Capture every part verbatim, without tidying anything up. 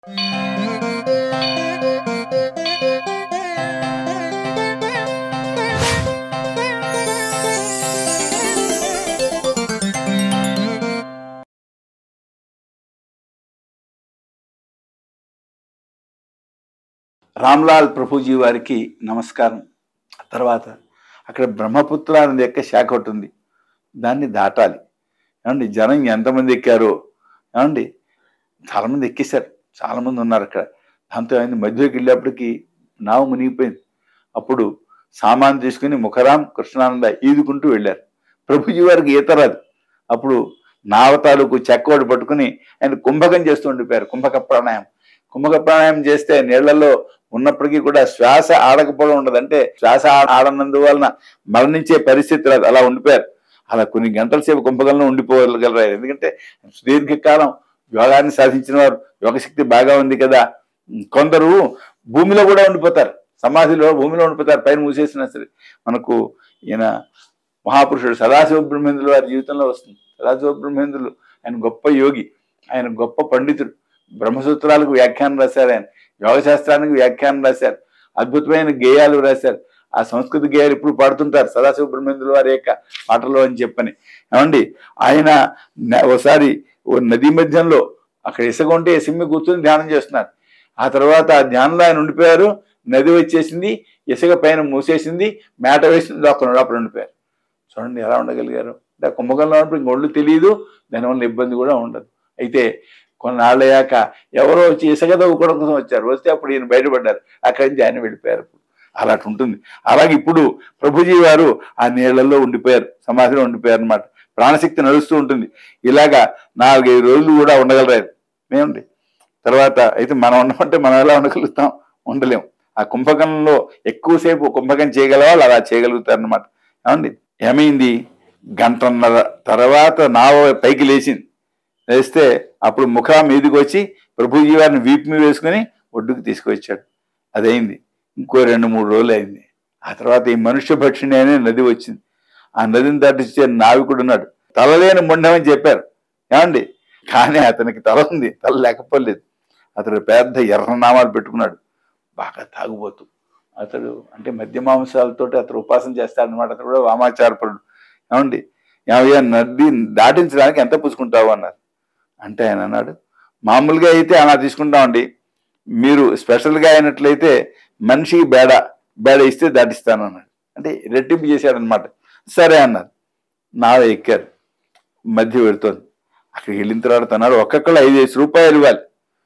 రామ్లాల్ ప్రభుజీ వారికి నమస్కారం. తర్వాత అక్కడ బ్రహ్మపుత్ర అనేది యొక్క శాఖ ఒకటి ఉంది, దాన్ని దాటాలి. ఏమండి జనం ఎంతమంది ఎక్కారో, ఏమండి చాలామంది ఎక్కేశారు, చాలామంది ఉన్నారు అక్కడ. దాంతో ఆయన మధ్యలోకి వెళ్ళేప్పటికీ నావు మునిగిపోయింది. అప్పుడు సామాన్ తీసుకుని ముఖరాం కృష్ణానంద ఈదుకుంటూ వెళ్ళారు. ప్రభుజీ వారికి ఈత రాదు. అప్పుడు నావ తాలూకు చెక్కోడు పట్టుకుని ఆయన కుంభకం చేస్తూ ఉండిపోయారు. కుంభక ప్రాణాయామం కుంభక ప్రాణాయామం చేస్తే నీళ్లలో ఉన్నప్పటికీ కూడా శ్వాస ఆడకపోవడం ఉండదు. అంటే శ్వాస ఆడనందువలన మరణించే పరిస్థితి రాదు, అలా ఉండిపోయారు. అలా కొన్ని గంటల సేపు కుంభకంలో ఉండిపోగలరు. ఎందుకంటే సుదీర్ఘకాలం యోగాన్ని సాధించిన వారు, యోగశక్తి బాగా ఉంది కదా. కొందరు భూమిలో కూడా ఉండిపోతారు, సమాధిలో భూమిలో ఉండిపోతారు, పైన మూసేసినా సరే. మనకు ఈయన మహాపురుషుడు సదాశివ బ్రహ్మేంద్రుల వారి జీవితంలో వస్తుంది. సదాశివ బ్రహ్మేంద్రులు ఆయన గొప్ప యోగి, ఆయన గొప్ప పండితుడు. బ్రహ్మసూత్రాలకు వ్యాఖ్యానం రాశారు, ఆయన యోగశాస్త్రానికి వ్యాఖ్యానం రాశారు, అద్భుతమైన గేయాలు రాశారు. ఆ సంస్కృత గేయాలు ఇప్పుడు పాడుతుంటారు సదాశివ బ్రహ్మేంద్రుల వారి యొక్క పాటలో అని చెప్పని. ఏమండి ఆయన ఒకసారి ఓ నదీ మధ్యంలో అక్కడ ఇసుక ఉంటే సిమ్మి కూర్చొని ధ్యానం చేస్తున్నారు. ఆ తర్వాత ఆ ధ్యానంలో ఆయన ఉండిపోయారు. నది వచ్చేసింది, ఇసుక పైన మూసేసింది, మేట వేసింది, లోపల లోపల ఉండిపోయారు. చూడండి ఎలా ఉండగలిగారు. అంటే కుంభకంలో ఉన్నప్పుడు ఇంక ఒళ్ళు తెలియదు, దానివల్ల ఇబ్బంది కూడా ఉండదు. అయితే కొన్నాళ్ళయ్యాక ఎవరో వచ్చి ఇసుక తవ్వుకోవడం కోసం వచ్చారు. వస్తే అప్పుడు ఈయన బయటపడ్డారు, అక్కడి నుంచి ఆయన వెళ్ళిపోయారు. అలా ఉంటుంది. అలాగే ఇప్పుడు ప్రభుజీ వారు ఆ నీళ్లలో ఉండిపోయారు, సమాధిలో ఉండిపోయారు అనమాట. ప్రాణశక్తి నడుస్తూ ఉంటుంది. ఇలాగా నాలుగైదు రోజులు కూడా ఉండగలరారు. ఏమండి తర్వాత అయితే మనం ఉండమంటే మనం ఎలా ఉండగలుగుతాం? ఉండలేం. ఆ కుంభకంలో ఎక్కువసేపు కుంభకం చేయగల వాళ్ళు అలా చేయగలుగుతారు అనమాట. ఏమండి ఏమైంది, గంటన్నర తర్వాత నావ పైకి లేచింది. వేస్తే అప్పుడు ముఖం మీదికి వచ్చి ప్రభుజీ వారిని వీపు మీద వేసుకుని ఒడ్డుకు తీసుకువచ్చాడు. అదైంది. ఇంకో రెండు మూడు రోజులు అయింది. ఆ తర్వాత ఈ మనుష్య భక్షిణి అనే నది వచ్చింది. ఆ నదిని దాటిచ్చే నావికుడు ఉన్నాడు. తలలేని మొండమని చెప్పారు. ఏమండి కానీ అతనికి తల ఉంది, తల లేకపోలేదు. అతడు పెద్ద ఎర్రనామాలు పెట్టుకున్నాడు, బాగా తాగుబోతు. అతడు అంటే మద్య మాంసాలతోటి అతడు ఉపాసన చేస్తాడనమాట. అతడు కూడా వామాచారపరుడు. ఏమండి ఏమయ్యా నది దాటించడానికి ఎంత పుచ్చుకుంటావు అన్నారు. అంటే ఆయన అన్నాడు, మామూలుగా అయితే అలా తీసుకుంటామండి, మీరు స్పెషల్గా అయినట్లయితే మనిషికి బేడ బేడ ఇస్తే దాటిస్తాను అన్నాడు. అంటే రెట్టింపు చేశాడనమాట. సరే అన్నారు. నావ ఎక్కారు, మధ్య పెడుతోంది. అక్కడికి వెళ్ళిన తర్వాత అన్నాడు, ఒక్కొక్కళ్ళు ఐదు ఐదు రూపాయలు ఇవ్వాలి,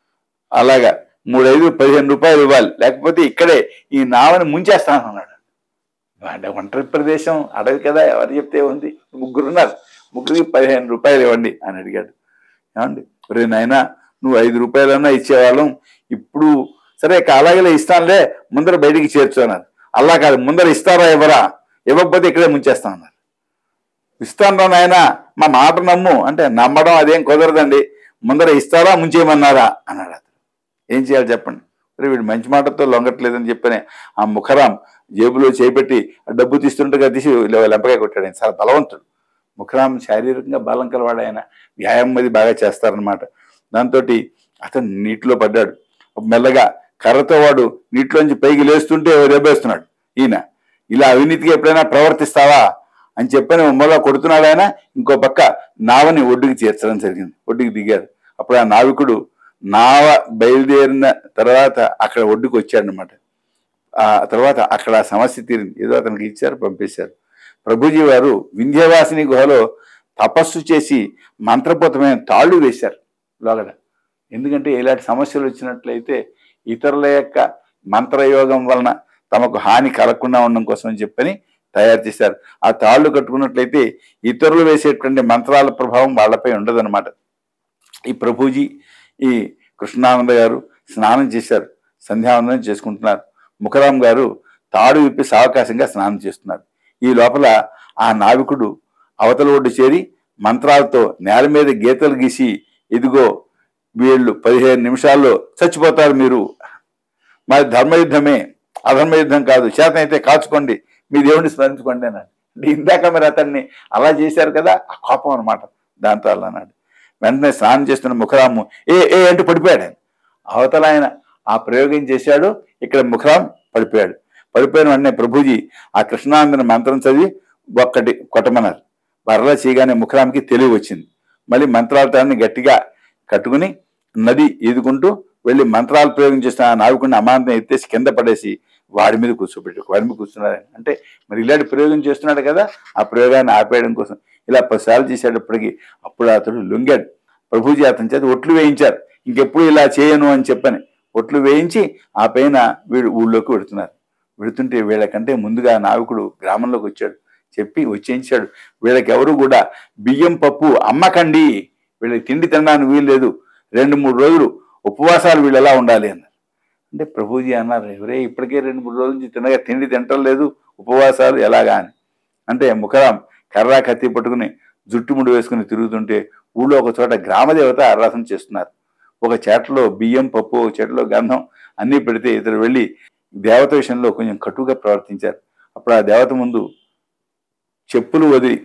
అలాగా మూడు ఐదు పదిహేను రూపాయలు ఇవ్వాలి, లేకపోతే ఇక్కడే ఈ నావని ముంచేస్తాను అన్నాడు. అంటే ఒంటరి ప్రదేశం, అడవి కదా, ఎవరు చెప్తే ఉంది. ముగ్గురు ఉన్నారు, ముగ్గురికి పదిహేను రూపాయలు ఇవ్వండి అని అడిగాడు. ఏమండి రే నాయనా, నువ్వు ఐదు రూపాయలన్నా ఇచ్చేవాళ్ళం, ఇప్పుడు సరే అలాగే ఇస్తానులే, ముందర బయటికి చేర్చు అన్నారు. అలా కాదు, ముందర ఇస్తారా ఇవ్వరా, ఇవ్వకపోతే ఇక్కడే ముంచేస్తా అన్నారు. ఇస్తాను రా నాయన, మా మాట నమ్ము అంటే, నమ్మడం అదేం కుదరదండి, ముందర ఇస్తారా ముంచేయమన్నారా అన్నాడు. అతను ఏం చేయాలి చెప్పండి. మరి వీడు మంచి మాటతో లొంగట్లేదని చెప్పని ఆ ముఖరాం జేబులో చేపెట్టి డబ్బు తీస్తుండగా తీసి లెంపకాయ కొట్టాడు. ఆయన చాలా బలవంతుడు. ముఖరాం శారీరకంగా బలం కలవాడు. ఆయన వ్యాయామం అది బాగా చేస్తారనమాట. దాంతో అతను నీటిలో పడ్డాడు. మెల్లగా కర్రతో వాడు నీటిలోంచి పైకి లేస్తుంటే దెబ్బేస్తున్నాడు. ఈయన ఇలా అవినీతిగా ఎప్పుడైనా ప్రవర్తిస్తావా అని చెప్పని ఉమ్మలో కొడుతున్నాడు. ఆయన ఇంకో పక్క నావని ఒడ్డుకి చేర్చడం జరిగింది. ఒడ్డుకి దిగారు. అప్పుడు ఆ నావికుడు నావ బయలుదేరిన తర్వాత అక్కడ ఒడ్డుకు వచ్చాడనమాట. ఆ తర్వాత అక్కడ ఆ సమస్య తీరింది. ఏదో అతనికి ఇచ్చారు, పంపేశారు. ప్రభుజీ వారు వింధ్యవాసిని గుహలో తపస్సు చేసి మంత్రపూతమైన తాళ్ళు వేశారు లోగడ. ఎందుకంటే ఇలాంటి సమస్యలు వచ్చినట్లయితే ఇతరుల యొక్క మంత్రయోగం వలన తమకు హాని కలగకుండా ఉండడం కోసం అని చెప్పని తయారు చేశారు. ఆ తాళ్ళు కట్టుకున్నట్లయితే ఇతరులు వేసేటువంటి మంత్రాల ప్రభావం వాళ్ళపై ఉండదన్నమాట. ఈ ప్రభుజీ ఈ కృష్ణానంద గారు స్నానం చేశారు, సంధ్యావందనం చేసుకుంటున్నారు. ముఖరాం గారు తాడు విప్పి సావకాశంగా స్నానం చేస్తున్నారు. ఈ లోపల ఆ నావికుడు అవతల ఒడ్డు చేరి మంత్రాలతో నేల మీద గీతలు గీసి, ఇదిగో వీళ్ళు పదిహేను నిమిషాల్లో చచ్చిపోతారు, మీరు మరి ధర్మయుద్ధమే, అధర్మయుద్ధం కాదు, చేతనైతే కాచుకోండి, మీ దేవుడిని స్మరించుకోండి అన్నాడు. ఇందాక మరి అతన్ని అలా చేశారు కదా, ఆ కోపం అనమాట. దాంతో అలా అన్నాడు. వెంటనే స్నానం చేస్తున్న ముఖరాము ఏ ఏ అంటూ పడిపోయాడు. ఆయన అవతల ఆయన ఆ ప్రయోగం చేశాడు, ఇక్కడ ముఖరాం పడిపోయాడు. పడిపోయిన వెంటనే ప్రభుజీ ఆ కృష్ణానందని మంత్రం చదివి ఒక్కటి కొట్టమన్నారు. బర్రలా చేయగానే ముఖరాంకి తెలివి వచ్చింది. మళ్ళీ మంత్రాలతాన్ని గట్టిగా కట్టుకుని నది ఈదుకుంటూ వెళ్ళి మంత్రాలు ప్రయోగం చేసిన ఆ నావికుడిని అమాంతం ఎత్తేసి కింద పడేసి వాడి మీద కూర్చోబెట్టి వాడి మీద కూర్చున్నాడు. అంటే మరి ఇలాంటి ప్రయోగం చేస్తున్నాడు కదా, ఆ ప్రయోగాన్ని ఆపేయడం కోసం ఇలా పదిసార్లు చేసేటప్పటికి అప్పుడు అతడు లొంగాడు. ప్రభుజీ అతని చేత ఒట్లు వేయించారు. ఇంకెప్పుడు ఇలా చేయను అని చెప్పని ఒట్లు వేయించి ఆ పైన వీడు ఊళ్ళోకి వెడుతున్నారు. వెడుతుంటే వీళ్ళకంటే ముందుగా నావికుడు గ్రామంలోకి వచ్చాడు. చెప్పి వచ్చేయించాడు, వీళ్ళకి ఎవరు కూడా బియ్యం పప్పు అమ్మకండి, వీళ్ళకి తిండి తినడానికి వీలు లేదు, రెండు మూడు రోజులు ఉపవాసాలు వీళ్ళు ఎలా ఉండాలి అన్నారు. అంటే ప్రభుజీ అన్నారు, ఎవరే ఇప్పటికే రెండు మూడు రోజుల నుంచి తినగా తిండి తినటం లేదు, ఉపవాసాలు ఎలాగా అని. అంటే ముఖరాం కర్రా కత్తి పట్టుకుని జుట్టుముడి వేసుకుని తిరుగుతుంటే ఊళ్ళో ఒక చోట గ్రామదేవత ఆరాధన చేస్తున్నారు. ఒక చేటలో బియ్యం పప్పు, ఒక చేటలో గంధం అన్నీ పెడితే ఇతరు వెళ్ళి దేవత విషయంలో కొంచెం కటుగా ప్రవర్తించారు. అప్పుడు ఆ దేవత ముందు చెప్పులు వదిలి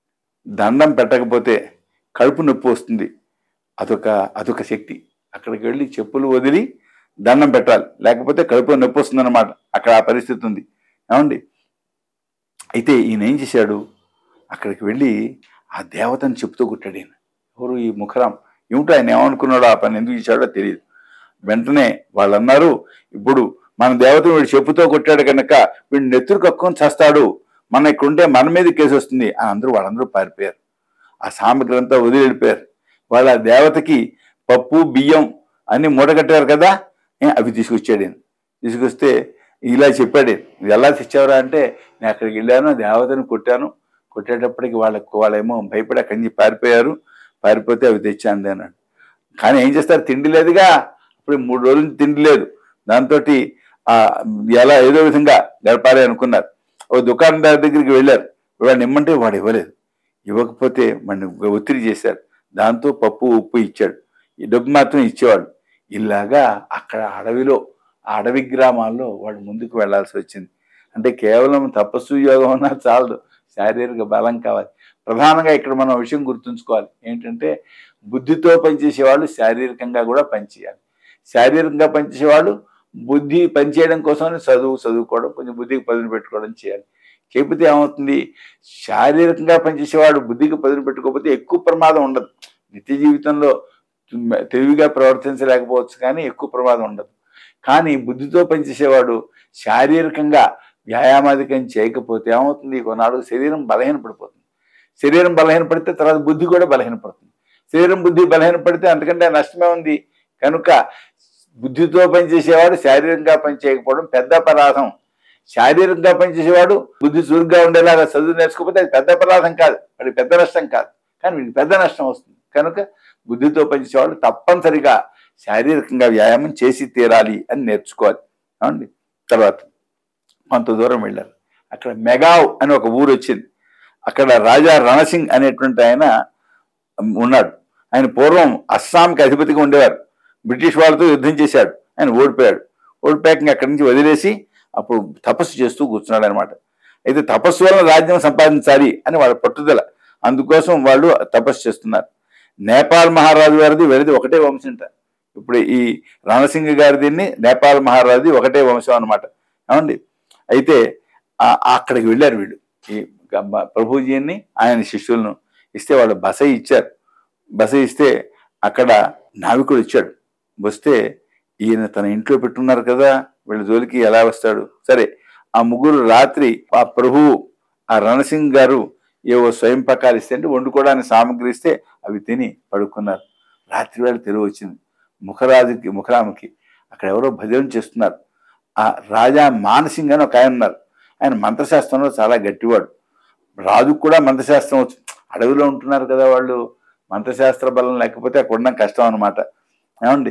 దండం పెట్టకపోతే కడుపు నొప్పి వస్తుంది, అదొక అదొక శక్తి. అక్కడికి వెళ్ళి చెప్పులు వదిలి దండం పెట్టాలి, లేకపోతే కడుపు నొప్పి వస్తుంది అన్నమాట. అక్కడ ఆ పరిస్థితి ఉంది ఏమండి. అయితే ఈయన ఏం చేశాడు, అక్కడికి వెళ్ళి ఆ దేవతను చెప్పుతో కొట్టాడు. ఈయన ఎవరు, ఈ ముఖరాం. ఏమిటో ఆయన ఏమనుకున్నాడో, ఆ పని ఎందుకు చేశాడో తెలియదు. వెంటనే వాళ్ళు అన్నారు, ఇప్పుడు మన దేవతను వీడు చెప్పుతో కొట్టాడు కనుక వీడు నెత్తురు కక్కుని చేస్తాడు, మన ఇక్కడ ఉంటే మన మీద కేసు వస్తుంది అని అందరూ వాళ్ళందరూ పారిపోయారు. ఆ సామగ్రి అంతా వదిలి వెళ్ళిపోయారు. వాళ్ళ దేవతకి పప్పు బియ్యం అన్ని మూట కట్టారు కదా, అవి తీసుకొచ్చాడు. నేను తీసుకొస్తే ఇలా చెప్పాడు, ఇది ఎలా తెచ్చావురా అంటే, నేను అక్కడికి వెళ్ళాను, దేవతను కొట్టాను, కొట్టేటప్పటికి వాళ్ళకు వాళ్ళేమో భయపడి అక్కడి నుంచి పారిపోయారు, పారిపోతే అవి తెచ్చాను అన్నాడు. కానీ ఏం చేస్తారు, తిండి లేదుగా, అప్పుడు మూడు రోజులు తిండి లేదు. దాంతో ఎలా ఏదో విధంగా గడపాలి అనుకున్నారు. ఓ దుకాణదారు దగ్గరికి వెళ్ళారు, వాడిని ఇమ్మంటే వాడు ఇవ్వలేదు. ఇవ్వకపోతే వాడిని ఒత్తిడి చేశారు. దాంతో పప్పు ఉప్పు ఇచ్చాడు, ఈ డబ్బు మాత్రం ఇచ్చేవాడు. ఇలాగా అక్కడ అడవిలో ఆ అడవి గ్రామాల్లో వాడు ముందుకు వెళ్లాల్సి వచ్చింది. అంటే కేవలం తపస్సు యోగం అన్నా చాలదు, శారీరక బలం కావాలి. ప్రధానంగా ఇక్కడ మనం విషయం గుర్తుంచుకోవాలి ఏంటంటే, బుద్ధితో పనిచేసేవాళ్ళు శారీరకంగా కూడా పనిచేయాలి. శారీరకంగా పనిచేసేవాళ్ళు బుద్ధి పనిచేయడం కోసం చదువు చదువుకోవడం, కొంచెం బుద్ధికి పదును పెట్టుకోవడం చేయాలి. చేయకపోతే ఏమవుతుంది, శారీరకంగా పనిచేసేవాడు బుద్ధికి పదును పెట్టుకోకపోతే ఎక్కువ ప్రమాదం ఉండదు. నిత్య జీవితంలో తెలివిగా ప్రవర్తించలేకపోవచ్చు కానీ ఎక్కువ ప్రమాదం ఉండదు. కానీ బుద్ధితో పనిచేసేవాడు శారీరకంగా వ్యాయామాధికం చేయకపోతే ఏమవుతుంది, కొన్నాళ్ళు శరీరం బలహీనపడిపోతుంది. శరీరం బలహీనపడితే తర్వాత బుద్ధి కూడా బలహీనపడుతుంది. శరీరం బుద్ధి బలహీనపడితే అంతకంటే నష్టమే ఉంది. కనుక బుద్ధితో పనిచేసేవాడు శారీరకంగా పనిచేయకపోవడం పెద్ద అపరాధం. శారీరకంగా పనిచేసేవాడు బుద్ధి చురుగ్గా ఉండేలాగా చదువు నేర్చుకోకపోతే అది పెద్ద అపరాధం కాదు, అది పెద్ద నష్టం కాదు, కానీ వీడికి పెద్ద నష్టం వస్తుంది. కనుక బుద్ధితో పనిచేసేవాడు తప్పనిసరిగా శారీరకంగా వ్యాయామం చేసి తీరాలి అని నేర్చుకోవాలి అండి. తర్వాత కొంత దూరం వెళ్ళారు. అక్కడ మెగావ్ అని ఒక ఊరు వచ్చింది. అక్కడ రాజా రణసింగ్ అనేటువంటి ఆయన ఉన్నాడు. ఆయన పూర్వం అస్సాంకి అధిపతిగా ఉండేవారు. బ్రిటిష్ వాళ్ళతో యుద్ధం చేశాడు, ఆయన ఓడిపోయాడు. ఓడిపోయాక అక్కడి నుంచి వదిలేసి అప్పుడు తపస్సు చేస్తూ కూర్చున్నాడు అనమాట. అయితే తపస్సు వల్ల రాజ్యం సంపాదించాలి అని వాళ్ళ పట్టుదల, అందుకోసం వాళ్ళు తపస్సు చేస్తున్నారు. నేపాల్ మహారాజు గారిది వీరిది ఒకటే వంశం అంట. ఇప్పుడు ఈ రణసింగ్ గారిది నేపాల్ మహారాజుది ఒకటే వంశం అనమాట ఏమండి. అయితే అక్కడికి వెళ్ళారు వీళ్ళు, ఈ ప్రభుజీని ఆయన శిష్యులను ఇస్తే వాళ్ళు బస ఇచ్చారు. బస ఇస్తే అక్కడ నావికుడు ఇచ్చాడు. వస్తే ఈయన తన ఇంట్లో పెట్టున్నారు కదా, వీళ్ళ జోలికి ఎలా వస్తాడు. సరే, ఆ ముగ్గురు రాత్రి ఆ ప్రభువు ఆ రణసింగ్ గారు ఏవో స్వయం పకాలు ఇస్తే అంటే వండుకోవడానికి సామగ్రి ఇస్తే అవి తిని పడుకున్నారు. రాత్రి వేళ తెలివి వచ్చింది ముఖరాజుకి, ముఖరాముకి. అక్కడ ఎవరో భజన చేస్తున్నారు. ఆ రాజా మానసింగ్ అని ఒక ఆయన ఉన్నారు. ఆయన మంత్రశాస్త్రంలో చాలా గట్టివాడు. రాజుకు కూడా మంత్రశాస్త్రం వచ్చు. అడవిలో ఉంటున్నారు కదా వాళ్ళు, మంత్రశాస్త్ర బలం లేకపోతే అక్కడ ఉండడం కష్టం అనమాట ఏమండి.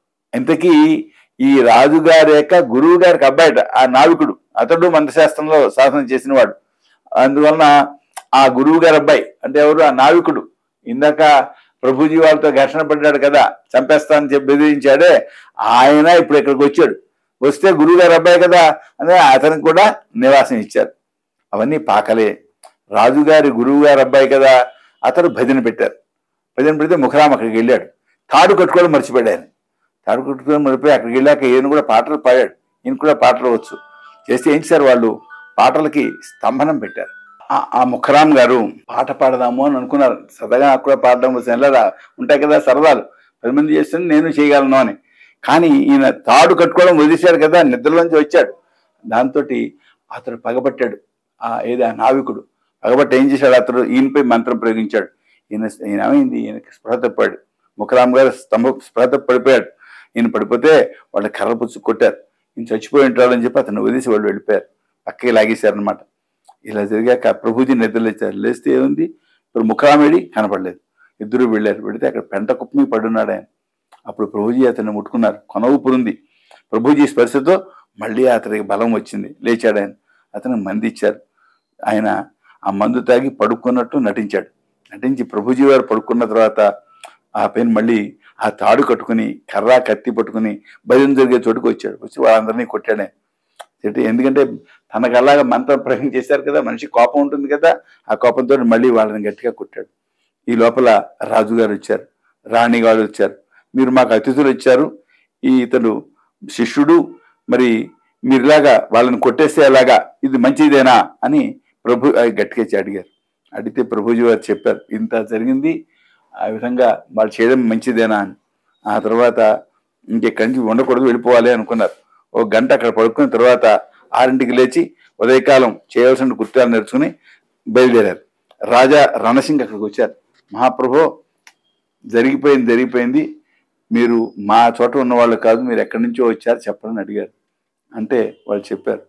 ఇంతకీ ఈ రాజుగారి యొక్క గురువు గారికి అబ్బాయిట ఆ నావికుడు, అతడు మంత్రశాస్త్రంలో సాధన చేసిన వాడు. అందువలన ఆ గురువు గారి అబ్బాయి అంటే ఎవరు, ఆ నావికుడు ఇందాక ప్రభుజీ వాళ్ళతో ఘర్షణ పడ్డాడు కదా, చంపేస్తానని చెప్పి బెదిరించాడే, ఆయన ఇప్పుడు ఇక్కడికి వచ్చాడు. వస్తే గురువు గారి అబ్బాయి కదా అని అతనికి కూడా నివాసం ఇచ్చారు. అవన్నీ పాకలే. రాజుగారి గురువు గారి అబ్బాయి కదా, అతడు భజన పెట్టారు. భజన పెడితే ముఖరాం అక్కడికి వెళ్ళాడు. తాడు కట్టుకోవడం మర్చిపోయాడు ఆయన. తాడు కట్టుకొని మరిపోయి అక్కడికి వెళ్ళాక ఈయన కూడా పాటలు పాడాడు. ఈయన కూడా పాటలు వచ్చు. చేస్తే ఏం చేశారు వాళ్ళు, పాటలకి స్తంభనం పెట్టారు. ఆ ముఖరామ్ గారు పాట పాడదాము అని అనుకున్నారు. సరదాగా నాకు కూడా పాడడం ఎలా ఉంటాయి కదా సరదాలు, పది మంది చేస్తుంది నేను చేయగలను అని. కానీ ఈయన తాడు కట్టుకోవడం వదిలేశాడు కదా, నిద్రలోంచి వచ్చాడు. దాంతో అతడు పగబట్టాడు. ఆ ఏది ఆ నావికుడు పగబట్టి ఏం చేశాడు, అతడు ఈయనపై మంత్రం ప్రయోగించాడు. ఈయన ఈయన ఏమైంది, ఈయనకి స్పృహ తప్పాడు. ముఖరామ్ గారు స్తంభ స్పృహ తప్పి పడిపోయాడు. ఈయన పడిపోతే వాళ్ళు కర్ర పుచ్చు కొట్టారు. ఈయన చచ్చిపోయి ఉంటాడని చెప్పి అతను వదిలేసి వాళ్ళు వెళ్ళిపోయారు, పక్కకి లాగేశారనమాట. ఇలా జరిగాక ప్రభుజీ నిద్రలేచారు. లేస్తే ఏముంది, ఇప్పుడు ముఖరామేడి కనపడలేదు. ఇద్దరు వెళ్ళారు. వెళితే అక్కడ పెంట కుప్పమి పడున్నాడు ఆయన. అప్పుడు ప్రభుజీ అతన్ని ముట్టుకున్నారు. కొన ఊపిరుంది. ప్రభుజీ స్పర్శతో మళ్ళీ అతనికి బలం వచ్చింది. లేచాడు ఆయన. అతను మంది ఇచ్చారు. ఆయన ఆ మందు తాగి పడుకున్నట్టు నటించాడు. నటించి ప్రభుజీ వారు పడుకున్న తర్వాత ఆ పైన మళ్ళీ ఆ తాడు కట్టుకుని కర్ర కత్తి పట్టుకుని భజన జరిగే చోటుకు వచ్చాడు. వచ్చి వాళ్ళందరినీ కొట్టాడే. ఎందుకంటే తనకు అలాగా మంత్రం ప్రయోగం చేశారు కదా, మనిషి కోపం ఉంటుంది కదా, ఆ కోపంతో మళ్ళీ వాళ్ళని గట్టిగా కొట్టాడు. ఈ లోపల రాజుగారు వచ్చారు, రాణిగారు వచ్చారు. మీరు మాకు అతిథులు వచ్చారు, ఈ ఇతడు శిష్యుడు, మరి మీరులాగా వాళ్ళని కొట్టేస్తే ఎలాగా, ఇది మంచిదేనా అని ప్రభు గట్టిగా అడిగారు. అడిగితే ప్రభుజీ వారు చెప్పారు, ఇంత జరిగింది, ఆ విధంగా వాళ్ళు చేయడం మంచిదేనా అని. ఆ తర్వాత ఇంకెక్కడి నుంచి ఉండకూడదు, వెళ్ళిపోవాలి అనుకున్నారు. ఒక గంట అక్కడ పడుకున్న తర్వాత ఆరింటికి లేచి ఉదయకాలం చేయవలసిన కృత్యాలు నేర్చుకుని బయలుదేరారు. రాజా రణసింగ్ అక్కడికి వచ్చారు. మహాప్రభు, జరిగిపోయింది జరిగిపోయింది, మీరు మా చోట ఉన్నవాళ్ళు కాదు, మీరు ఎక్కడి నుంచో వచ్చారు చెప్పని అడిగారు. అంటే వాళ్ళు చెప్పారు,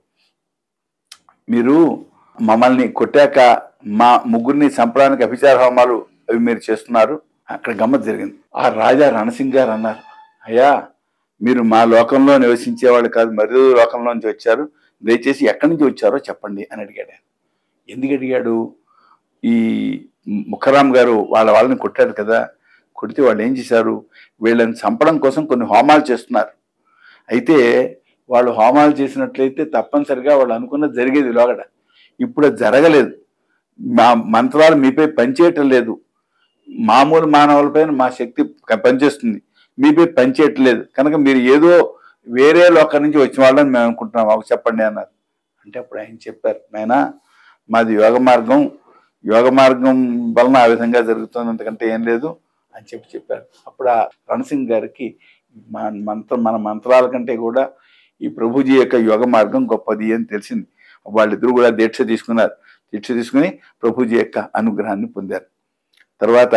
మీరు మమ్మల్ని కొట్టాక మా ముగ్గురిని చంపడానికి అభిచార హోమాలు అవి మీరు చేస్తున్నారు. అక్కడ గమ్మత్ జరిగింది. ఆ రాజా రణసింగ్ గారు అన్నారు, అయ్యా మీరు మా లోకంలో నివసించేవాళ్ళు కాదు, మరో లోకంలో నుంచి వచ్చారు, దయచేసి ఎక్కడి నుంచి వచ్చారో చెప్పండి అని అడిగాడు. ఎందుకు అడిగాడు, ఈ ముఖరామ్ గారు వాళ్ళ వాళ్ళని కొట్టారు కదా, కొడితే వాళ్ళు ఏం చేశారు, వీళ్ళని చంపడం కోసం కొన్ని హోమాలు చేస్తున్నారు. అయితే వాళ్ళు హోమాలు చేసినట్లయితే తప్పనిసరిగా వాళ్ళు అనుకున్నది జరిగేది లోగడ. ఇప్పుడు అది జరగలేదు. మా మంత్రాలు మీపై పనిచేయటం లేదు. మామూలు మానవులపైన మా శక్తి పనిచేస్తుంది, మీపై పనిచేయట్లేదు కనుక మీరు ఏదో వేరే లోకం నుంచి వచ్చిన వాళ్ళని మేము అనుకుంటున్నాం, మాకు చెప్పండి అన్నారు. అంటే అప్పుడు ఆయన చెప్పారు, నాయనా మాది యోగ మార్గం, యోగ మార్గం వలన ఆ విధంగా జరుగుతుంది, అంతకంటే ఏం లేదు అని చెప్పి చెప్పారు. అప్పుడు ఆ రణసింగ్ గారికి మన మంత్రం మన మంత్రాల కంటే కూడా ఈ ప్రభుజీ యొక్క యోగ మార్గం గొప్పది అని తెలిసింది. వాళ్ళిద్దరూ కూడా దీక్ష తీసుకున్నారు. దీక్ష తీసుకుని ప్రభుజీ యొక్క అనుగ్రహాన్ని పొందారు. తర్వాత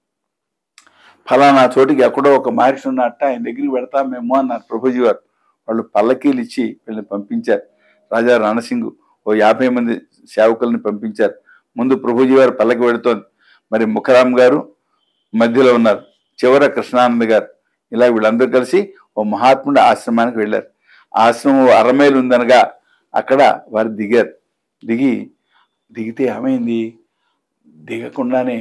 ఫలానా చోటికి ఎక్కడో ఒక మహర్షి ఉన్నట్ట, ఆయన దగ్గరికి పెడతామేమో అన్నారు ప్రభుజీ వారు. వాళ్ళు పల్లకీలు ఇచ్చి వీళ్ళని పంపించారు. రాజా రణసింగ్ ఓ యాభై మంది సేవకుల్ని పంపించారు. ముందు ప్రభుజీ వారు పల్లకి పెడుతోంది. మరి ముఖరామ్ గారు మధ్యలో ఉన్నారు, చివర కృష్ణానంద గారు. ఇలా వీళ్ళందరూ కలిసి ఓ మహాత్ముడి ఆశ్రమానికి వెళ్ళారు. ఆశ్రమం అరమైలు ఉందనగా అక్కడ వారు దిగారు. దిగి దిగితే ఏమైంది, దిగకుండానే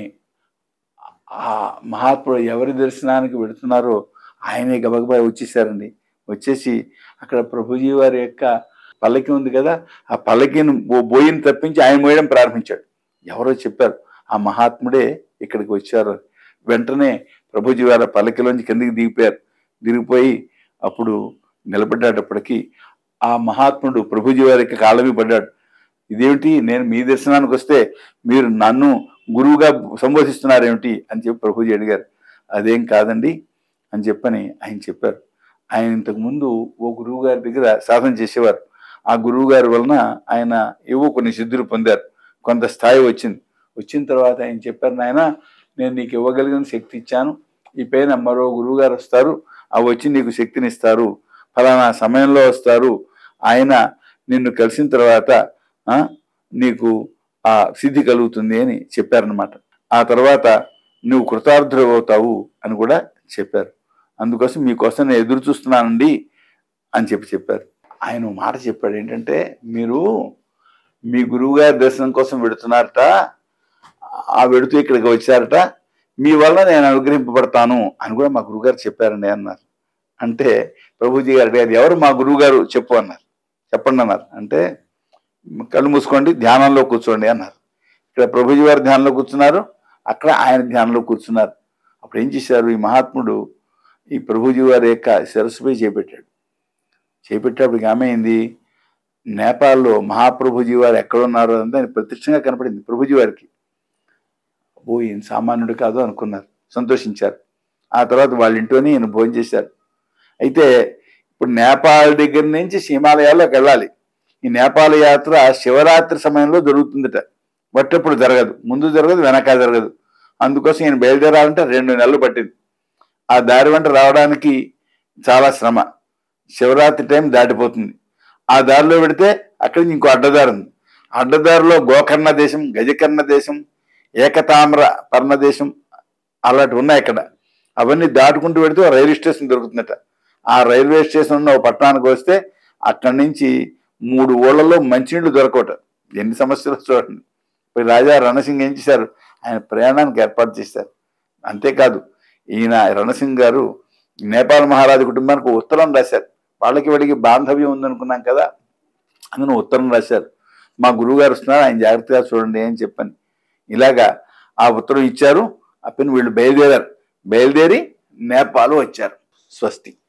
ఆ మహాత్ముడు ఎవరి దర్శనానికి వెళుతున్నారో ఆయనే గబగబా వచ్చేసారండి. వచ్చేసి అక్కడ ప్రభుజీ వారి యొక్క పల్లకి ఉంది కదా, ఆ పల్లకిని బోయిని తప్పించి ఆయన మోయడం ప్రారంభించాడు. ఎవరో చెప్పారు, ఆ మహాత్ముడే ఇక్కడికి వచ్చారు. వెంటనే ప్రభుజీ వారి పల్లకిలోంచి కిందికి దిగిపోయారు. దిగిపోయి అప్పుడు నిలబడ్డాటప్పటికీ ఆ మహాత్ముడు ప్రభుజీ వారికి కాళ్ళమి పడ్డాడు. ఇదేమిటి, నేను మీ దర్శనానికి వస్తే మీరు నన్ను గురువుగా సంబోధిస్తున్నారేమిటి అని చెప్పి ప్రభుజీ అడిగారు. అదేం కాదండి అని చెప్పని ఆయన చెప్పారు. ఆయన ఇంతకుముందు ఓ గురువు గారి దగ్గర సాధన చేసేవారు. ఆ గురువు గారి వలన ఆయన ఏవో కొన్ని సిద్ధులు పొందారు, కొంత స్థాయి వచ్చింది. వచ్చిన తర్వాత ఆయన చెప్పారు, నాయన నేను నీకు ఇవ్వగలిగిన శక్తి ఇచ్చాను, ఈ పైన మరో గురువు గారు వస్తారు, అవి వచ్చి నీకు శక్తిని ఇస్తారు, ఫలానా సమయంలో వస్తారు, ఆయన నిన్ను కలిసిన తర్వాత నీకు ఆ సిద్ధి కలుగుతుంది అని చెప్పారనమాట. ఆ తర్వాత నువ్వు కృతార్థుడు అవుతావు అని కూడా చెప్పారు. అందుకోసం మీకోసం నేను ఎదురు చూస్తున్నానండి అని చెప్పి చెప్పారు. ఆయన మాట చెప్పాడు, ఏంటంటే మీరు మీ గురువు గారి దర్శనం కోసం వెడుతున్నారట, ఆ వెడుతూ ఇక్కడికి వచ్చారట, మీ వల్ల నేను అనుగ్రహింపబడతాను అని కూడా మా గురువుగారు చెప్పారండి అన్నారు. అంటే ప్రభుజీ గారు అడిగారు, ఎవరు మా గురువు గారు చెప్పు అన్నారు. చెప్పండి అన్నారు. అంటే కళ్ళు మూసుకోండి, ధ్యానంలో కూర్చోండి అన్నారు. ఇక్కడ ప్రభుజీ వారు ధ్యానంలో కూర్చున్నారు, అక్కడ ఆయన ధ్యానంలో కూర్చున్నారు. అప్పుడు ఏం చేశారు, ఈ మహాత్ముడు ఈ ప్రభుజీ వారి యొక్క శిరస్సుపై చేపెట్టాడు. చేపెట్టేప్పటికి ఏమైంది, నేపాల్లో మహాప్రభుజీ వారు ఎక్కడున్నారో అంతా ఆయన ప్రత్యక్షంగా కనపడింది ప్రభుజీ వారికి. ఓ ఈయన సామాన్యుడు కాదు అనుకున్నారు, సంతోషించారు. ఆ తర్వాత వాళ్ళ ఇంట్లోనే ఈయన భోజనం చేశారు. అయితే ఇప్పుడు నేపాల్ దగ్గర నుంచి హిమాలయాల్లోకి వెళ్ళాలి. ఈ నేపాల్ యాత్ర శివరాత్రి సమయంలో జరుగుతుందట. బట్టప్పుడు జరగదు, ముందు జరగదు, వెనక జరగదు. అందుకోసం ఈయన బయలుదేరాలంటే రెండు నెలలు పట్టింది. ఆ దారి వెంట రావడానికి చాలా శ్రమ. శివరాత్రి టైం దాటిపోతుంది. ఆ దారిలో పెడితే అక్కడి నుంచి ఇంకో అడ్డదారి ఉంది. అడ్డదారిలో గోకర్ణ దేశం, గజకర్ణ దేశం, ఏకతామ్ర పర్ణ దేశం అలాంటివి ఉన్నాయి అక్కడ. అవన్నీ దాటుకుంటూ పెడితే రైల్వే స్టేషన్ దొరుకుతుందట. ఆ రైల్వే స్టేషన్ ఉన్న ఒక పట్టణానికి వస్తే అక్కడి నుంచి మూడు ఊళ్ళలో మంచినీళ్ళు దొరకవట. ఎన్ని సమస్యలు చూడండి. ఇప్పుడు రాజా రణసింగ్ ఏం చేశారు, ఆయన ప్రయాణానికి ఏర్పాటు చేశారు. అంతేకాదు ఈయన రణసింగ్ గారు నేపాల్ మహారాజు కుటుంబానికి ఉత్తరం రాశారు. వాళ్ళకి వాడికి బాంధవ్యం ఉందనుకున్నాం కదా, అందులో ఉత్తరం రాశారు. మా గురువు గారు వస్తున్నారు, ఆయన జాగ్రత్తగా చూడండి అని చెప్పని. ఇలాగా ఆ ఉత్తరం ఇచ్చారు. అప్పుడు వీళ్ళు బయలుదేరారు. బయలుదేరి నేపాల్ వచ్చారు. స్వస్తి.